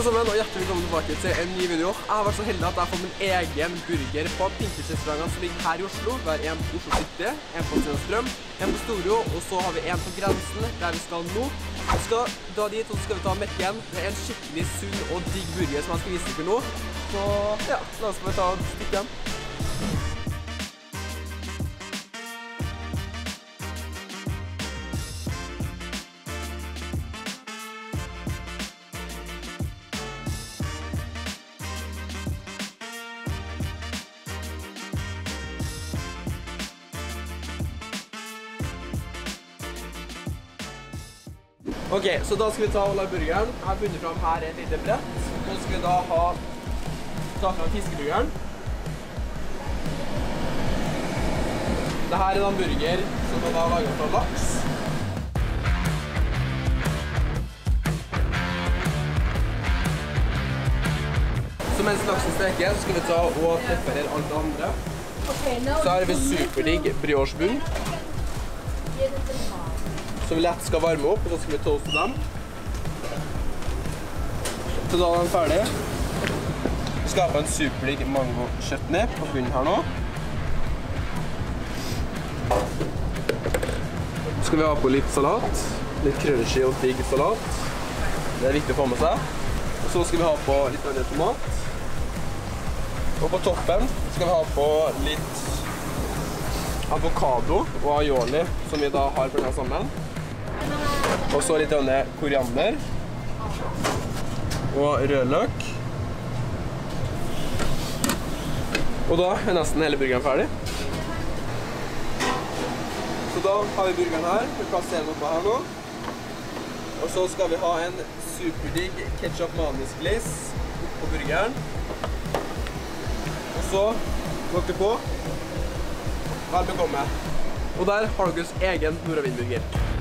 alle sammen, og hjertelig velkommen tilbake til en ny video. Jeg har vært så heldig at jeg har fått min egen burger på Pinkers-restaurantene som ligger her i Oslo. Vi har en på Oslo City, en på Strøm, en på Storo, og så har vi en på Grensen, der vi skal nå. Vi skal dra dit, og så skal vi ta Mekken. Det er en skikkelig sunn og digg burger som jeg skal vise dere nå. Så ja, la oss bare ta et stykke igjen. Ok, så da skal vi ta og lage burgeren. Jeg har funnet fram her et lite brett. Nå skal vi da ta fram fiskeburgeren. Dette er en burger som er laget fra laks. Så mens laksen steker, så skal vi ta og preparere alt det andre. Så her har vi superdigg brioche-bunn, som vi lett skal varme opp, og så skal vi toaste dem. Så da er den ferdig. Vi skal ha en superdigg mango chutney på bunnen her nå. Så skal vi ha på litt salat, litt crunchy og digg salat. Det er viktig å få med seg. Og så skal vi ha på litt annen tomat. Og på toppen skal vi ha på litt avokado og aioli, som vi da har blandet sammen. Og så litt koriander og rødløk. Og da er nesten hele burgeren ferdig. Så da har vi burgeren her. Vi plasserer den oppe her nå. Og så skal vi ha en superdigg ketchup mayonnaise glaze på burgeren. Og så går vi på. Vel bekomme. Og der har dere egen nordavind-burger.